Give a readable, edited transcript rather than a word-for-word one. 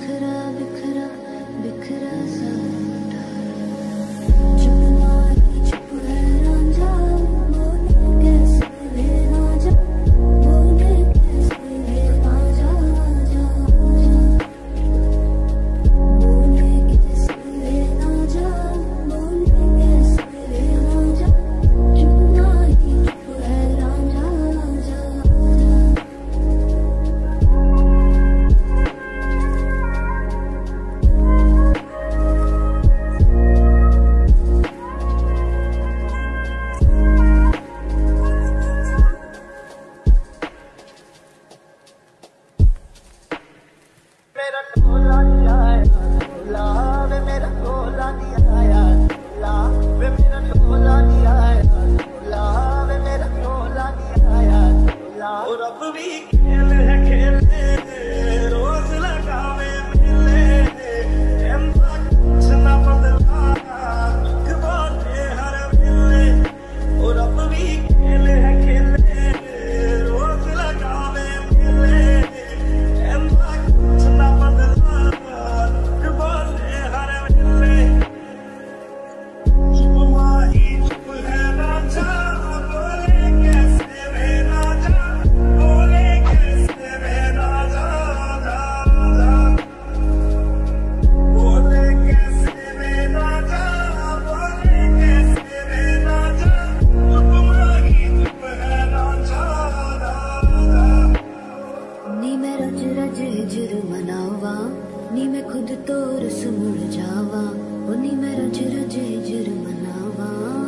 बिखरा बिखरा बिखरा सा टूटा, चुप ना ही चुप है रांझा, बोले कैसे वे राजा, बोले कैसे वे राजा, राजा बोले कैसे वे राजा, बोले कैसे वे राजा, चुप ना ही चुप है रांझा, राजा मेरा ढोला नहीं आया ढोला वे, मेरा ढोला नहीं आया ढोला वे, मेरा ढोला नहीं आया ढोला वे, मेरा ढोला नहीं आया ढोला। और अब भी खेल है खेले रोज लगावे मेले, ऐसा कुछ ना बदला बोले हर मेले। और अब भी खेल है खेले रोज लगावे मेले, ऐसा कुछ ना बदला बोले हर मेले। चुप माही चुप है राजा, बोले कैसे वे राजा, बोले कैसे वे राजा, राजा बोले कैसे वे राजा, बोले कैसे वे राजा। चुप माही चुप है राजा, राजा नी मैं रज रज हिजर मनावा, नी मैं खुद तो रस मुड़ जावा, ओ नी मैं रज रज हिजर मनावा।